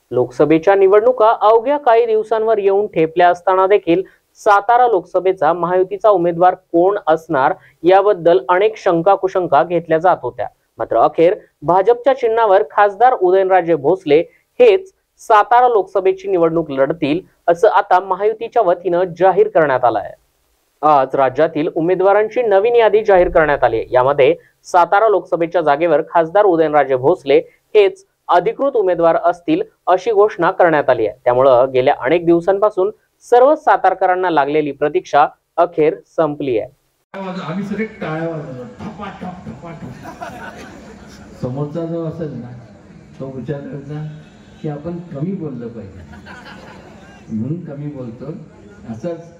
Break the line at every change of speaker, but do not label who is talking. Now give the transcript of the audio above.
लोकसभेच्या निवडणुका अवघ्या काही दिवसांवर येऊन ठेपल्या असताना देखील सातारा लोकसभेचा महायुतीचा उमेदवार कोण असणार याबद्दल अनेक शंका कुशंका घेतल्या जात होत्या। मात्र अखेर भाजपच्या चिन्हावर खासदार उदयनराजे भोसले हेच सातारा लोकसभेची निवडणूक लढतील असं आता महायुतीच्या वतीनं जाहीर करण्यात आलं आहे। आज राज्यातील उमेदवारांची नवीन यादी जाहीर करण्यात आली आहे। यामध्ये सातारा लोकसभेच्या जागेवर खासदार उदयनराजे भोसले हेच अधिकृत उमेदवार असतील अशी घोषणा करण्यात आली आहे। त्यामुळे गेल्या अनेक दिवसांपासून सर्व सातारकरांना लागलेली प्रतीक्षा अखेर संपली आहे।
आम्ही सगळे टाळ्या वाजवतो, ठपाठप ठपाठप। समोरचा जो असेल ना तो विचार करता की आपण कमी बोललं पाहिजे म्हणून कमी बोलतो, असंच